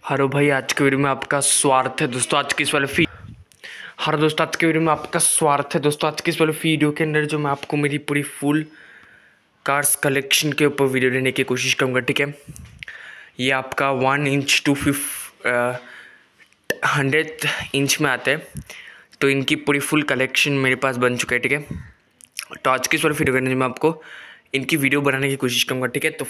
Hello भाई, आज के वीडियो में आपका स्वागत है दोस्तों। आज की इस वाले हेलो दोस्तों, आज के वीडियो में आपका स्वागत है दोस्तों। आज की इस वाले वीडियो के अंदर जो मैं आपको मेरी पूरी फुल कार्स कलेक्शन के ऊपर वीडियो लेने की कोशिश करूँगा, ठीक है। ये आपका 1 इंच टू 100 इंच में आता है, तो इनकी पूरी फुल कलेक्शन मेरे पास बन चुका है, ठीक है। तो आज की इस वाले वीडियो के अंदर मैं आपको इनकी वीडियो बनाने की कोशिश करूँगा, ठीक है। तो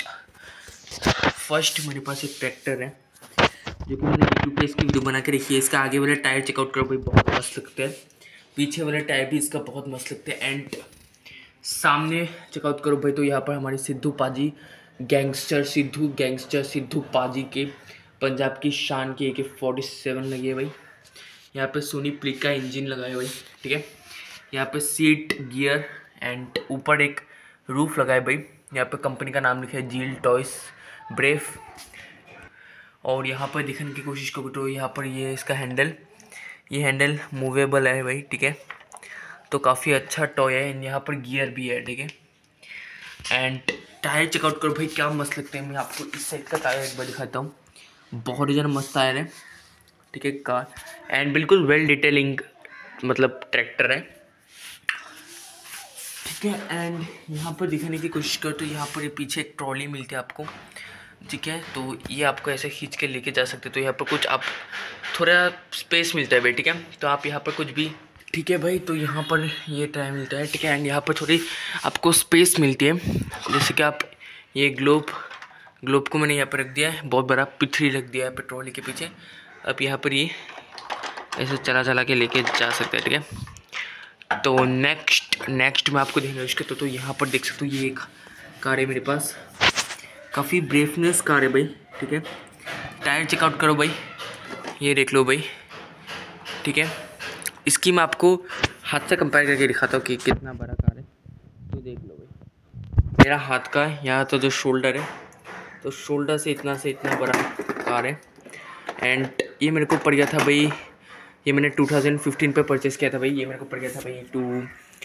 फर्स्ट मेरे पास एक ट्रैक्टर है जो कि मैंने यूट्यूब पे इसकी वीडियो बना के रखी है। इसका आगे वाला टायर चेकआउट करो भाई, बहुत मस्त लगता है। पीछे वाला टायर भी इसका बहुत मस्त लगता है। एंड सामने चेकआउट करो भाई, तो यहाँ पर हमारे सिद्धू पाजी गैंगस्टर सिद्धू पाजी के पंजाब की शान की AK-47 लगी है भाई। यहाँ पे सोनी प्लिक का इंजन लगा है भाई, ठीक है। यहाँ पे सीट गियर एंड ऊपर एक रूफ लगा है भाई। यहाँ पे कंपनी का नाम लिखा है जील टॉयस ब्रेव। और यहाँ पर दिखाने की कोशिश करो तो यहाँ पर ये इसका ये हैंडल मूवेबल है भाई, ठीक है। तो काफ़ी अच्छा टॉय है। यहाँ पर गियर भी है, ठीक है। एंड टायर चेकआउट करो भाई, क्या मस्त लगते हैं। मैं आपको इस साइड का टायर एक बार दिखाता हूँ, बहुत ही ज़्यादा मस्त टायर है, ठीक है। कार एंड बिल्कुल वेल डिटेलिंग मतलब ट्रैक्टर है, ठीक है। एंड यहाँ पर दिखाने की कोशिश करो तो यहाँ पर ये पीछे एक ट्रॉली मिलती है आपको, ठीक है। तो ये आपको ऐसे खींच के लेके जा सकते हो। तो यहाँ पर कुछ आप थोड़ा स्पेस मिलता है भाई, ठीक है। तो आप यहाँ पर कुछ भी, ठीक है भाई। तो यहाँ पर ये टाइम मिलता है, ठीक है। एंड यहाँ पर थोड़ी आपको स्पेस मिलती है, जैसे कि आप ये ग्लोब को मैंने यहाँ पर रख दिया है, बहुत बड़ा पिथरी रख दिया है पेट्रोल के पीछे। अब यहाँ पर ये ऐसे चला के लेके जा सकते हैं, ठीक है। तो नेक्स्ट मैं आपको देखना इसके तो यहाँ पर देख सकते हो ये एक कार है मेरे पास, काफ़ी ब्रेवनेस कार है भाई, ठीक है। टायर चेकआउट करो भाई, ये देख लो भाई, ठीक है। इसकी मैं आपको हाथ से कंपेयर करके दिखाता हूँ कि कितना बड़ा कार है। तो देख लो भाई, मेरा हाथ का यहाँ तो जो शोल्डर है, तो शोल्डर से इतना बड़ा कार है। एंड ये मेरे को पड़ गया था भाई, ये मैंने 2015 पे परचेस किया था भाई। ये मेरे को पड़ गया था भाई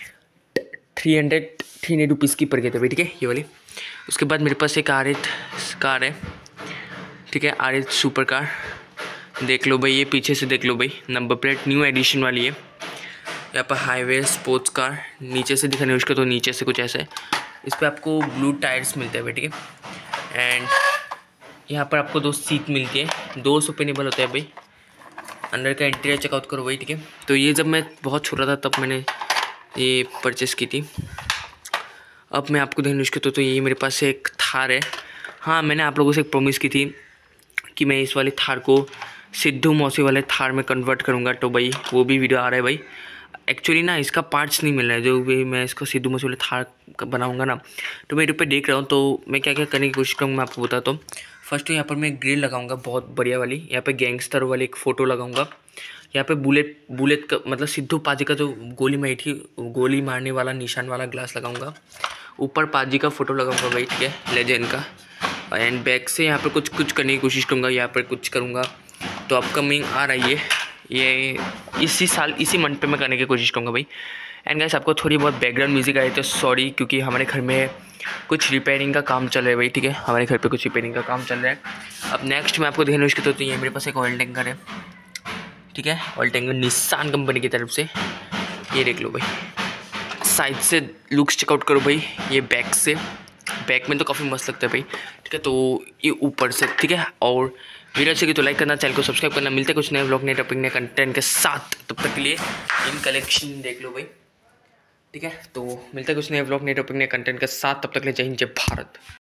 300 रुपीज़ की पड़ गया था भाई, ठीक है, ये वाली। उसके बाद मेरे पास एक कार है, ठीक है, R8 सुपर कार। देख लो भाई, ये पीछे से देख लो भाई, नंबर प्लेट न्यू एडिशन वाली है। यहाँ पर हाईवे स्पोर्ट्स कार, नीचे से दिखाने उसका तो नीचे से कुछ ऐसा है। इस पर आपको ब्लू टायर्स मिलते हैं भाई, ठीक है। एंड यहाँ पर आपको 2 सीट मिलती है, 2 सुपेनेबल होता है भाई। अंदर का इंटीरियर चेकआउट करो भाई, ठीक है। तो ये जब मैं बहुत छोटा था तब मैंने ये परचेस की थी। अब मैं आपको देखने उसके तो ये मेरे पास एक थार है। हाँ, मैंने आप लोगों से एक प्रॉमिस की थी कि मैं इस वाले थार को सिद्धू मौसी वाले थार में कन्वर्ट करूँगा। तो भाई वो भी वीडियो आ रहा है भाई। एक्चुअली ना इसका पार्ट्स नहीं मिल रहा है, जो भी मैं इसको सिद्धू मौसी वाले थार बनाऊँगा ना, तो मैं यूट्यूब पे देख रहा हूँ। तो मैं क्या क्या करने की कोशिश करूँगा मैं आपको बताता हूँ। फर्स्ट तो यहाँ पर मैं एक ग्रिल लगाऊँगा बहुत बढ़िया वाली। यहाँ पर गैंगस्टर वाली एक फ़ोटो लगाऊँगा। यहाँ पे बुलेट का मतलब सिद्धू पाजी का जो गोली मारने वाला निशान वाला ग्लास लगाऊंगा। ऊपर पाजी का फोटो लगाऊंगा भाई, ठीक है, लेजेंड का। एंड बैक से यहाँ पर कुछ करने की कोशिश करूँगा, यहाँ पर कुछ करूँगा। तो अपकमिंग आ रही है ये इसी मंथ पे मैं करने की कोशिश करूँगा भाई। एंड गाइस, आपको थोड़ी बहुत बैकग्राउंड म्यूजिक आई तो सॉरी, क्योंकि हमारे घर में कुछ रिपेयरिंग का काम चल रहा है भाई, ठीक है। हमारे घर पर कुछ रिपेयरिंग का काम चल रहा है। अब नेक्स्ट मैं आपको देखने उसके तो ये मेरे पास एक ऑयल टैंकर है, ठीक है, ऑयल टैंकर निसान कंपनी की तरफ से। ये देख लो भाई, साइड से लुक्स चेकआउट करो भाई। ये बैक में तो काफ़ी मस्त लगता है भाई, ठीक है। तो ये ऊपर से, ठीक है। और वीडियो अच्छी लगी तो लाइक करना, चैनल को सब्सक्राइब करना। मिलते हैं कुछ नए व्लॉग, नए टॉपिक, नए कंटेंट के साथ। तब तक के लिए इन कलेक्शन देख लो भाई, ठीक है। तो मिलते हैं कुछ नए व्लॉग, नए टॉपिक, नए कंटेंट के साथ। तब तक के लिए जय हिंद, जय भारत।